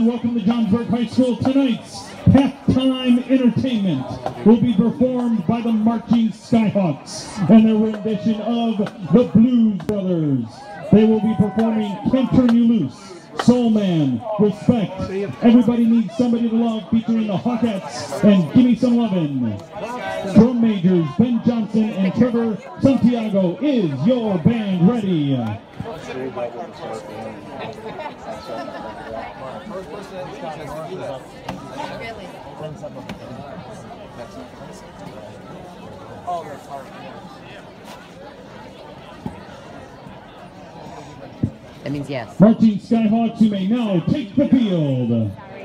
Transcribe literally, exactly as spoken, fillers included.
welcome to Johnsburg High School. Tonight's halftime entertainment will be performed by the marching Skyhawks and their rendition of the Blues Brothers. They will be performing Can't Turn You Loose, Soul Man, Respect, Everybody Needs Somebody to Love, featuring the Hawkettes and Gimme Some Lovin'. Drum majors Ben Johnson and Trevor Santiago. Is your band ready? That means yes. Marching Skyhawks, you may now take the field.